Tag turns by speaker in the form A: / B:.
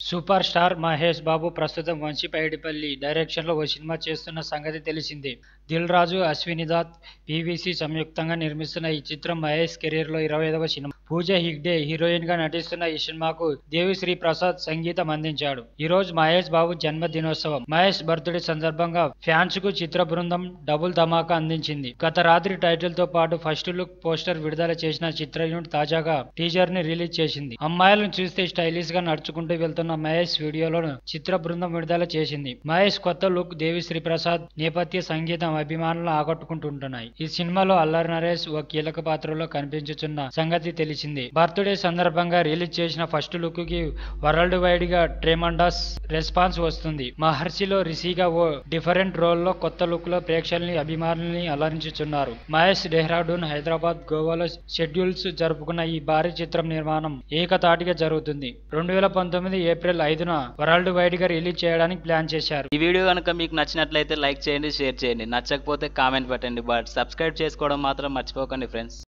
A: Super star Mahesh Babu ప్రస్తుతం వంశీపైడిపల్లి డైరెక్షన్లో ఓ cinema చేస్తున్న సంగతి తెలిసిందే. దిల్ రాజు, అశ్విని దత్, పీవీసీ సంయుక్తంగా నిర్మిస్తున్న ఈ చిత్రం మహేష్ కెరీర్లో 25వ సినిమా. పూజ హెగ్డే హీరోయిన్గా నటిస్తున్న ఈ సినిమాకు దేవిశ్రీ ప్రసాద్ సంగీతం అందించాడు. ఈ రోజు మహేష్ బాబు జన్మదినోత్సవం. మహేష్ బర్త్డే సందర్భంగా ఫ్యాన్స్ కు చిత్ర బృందం డబుల్ ధమాకా అందించింది. గత రాత్రి టైటిల్ తో పాటు ఫస్ట్ లుక్ పోస్టర్ విడుదల చేసిన చిత్ర యూనిట్ తాజాగా టీజర్ ని రిలీజ్ చేసింది. అమ్మాయిలను చూస్తే స్టైలిష్ గా నడుచుకుంటూ వెళ్తున్న మహేష్ వీడియోలను చిత్ర బృందం విడుదల చేసింది. మహేష్ కొత్త లుక్, దేవిశ్రీ ప్రసాద్ నేపథ్య సంగీతం అభిమానులను ఆకట్టుకుంటుంటున్నాయి. ఈ సినిమాలో అల్లరి నరేష్ ఓ కీలక పాత్రలో కనిపించుచున్న సంగతి తెలిసిందే. బర్త్డే సందర్భంగా రిలీజ్ చేసిన ఫస్ట్ లుక్ కి వరల్డ్ వైడ్ గా ట్రెమండస్ రెస్పాన్స్ వస్తుంది. మహర్షిలో రిషిగా ఓ డిఫరెంట్ రోల్ లో కొత్త లుక్ లో ప్రేక్షకుల్ని అభిమానుల్ని అలరించుచున్నారు. మహేష్ డెహ్రాడూన్, హైదరాబాద్, గోవాలో షెడ్యూల్స్ జరుపుకున్న ఈ భారీ చిత్రం నిర్మాణం ఏకతాటిగా జరుగుతుంది. 2019 ఏప్రిల్ 5న వరల్డ్ వైడ్ గా రిలీజ్ చేయడానికి ప్లాన్ చేశారు.
B: ఈ వీడియో కనుక మీకు నచ్చినట్లయితే లైక్ చేయండి, షేర్ చేయండి. నచ్చకపోతే కామెంట్ పెట్టండి. బట్ సబ్స్క్రైబ్ చేసుకోవడం మాత్రం మర్చిపోకండి ఫ్రెండ్స్.